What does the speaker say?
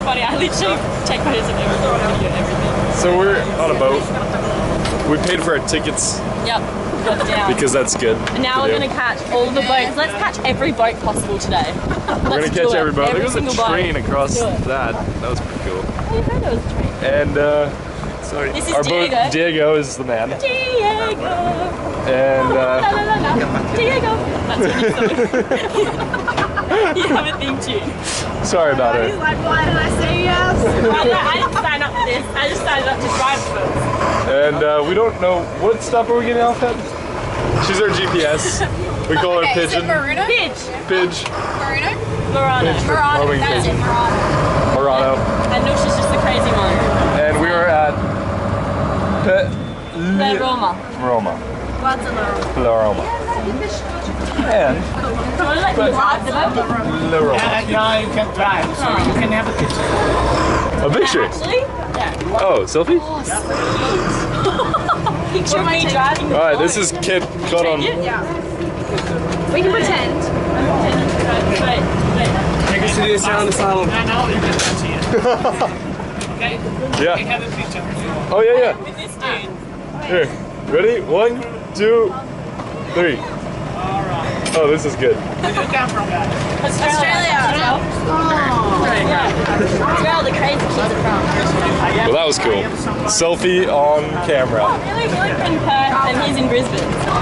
funny. I literally take photos of everything, video everything. So we're on a boat. We paid for our tickets. Yep, got down. Because that's good. And now we're going to catch all the boats. Let's catch every boat possible today. We're going to catch every boat. There was a train across that. That was pretty cool. Oh, you heard there was a train. And, sorry. This is our Diego. boat, Diego is the man. Diego! And, la, la, la, la. Diego! That's what you have a theme tune. Sorry about it. He's like, why did I say yes? I didn't sign up for this. I just signed up to drive first. And we don't know, what stop are we getting off at? She's our GPS. We call her Pigeon. Is it Maruna? Pidge. Pidge. Maruna? Murano. Murano. Roaming That's Pigeon. it, Murano. Murano. And Nusha's just the crazy one. And we are at La Roma. Roma. What's a little? La Roma. And Do you want to like drive the boat? La Roma. No, you can drive, so you can have a picture. A picture? Actually? Yeah. Oh, selfie? Picture of me driving the Alright, boat. this is Kit caught on. Yeah. We can pretend. Wait. Take us to the asylum. No, you can see it. Okay? You Yeah. have a picture. Oh, yeah, With this dude. yeah. Here. Ready? 1, 2, 3. Oh, this is good. Where do you come from, guys? Australia. Yeah. That's where all the crazy kids are from. Well, that was cool. Selfie on camera. Really, we're in Perth and he's in Brisbane.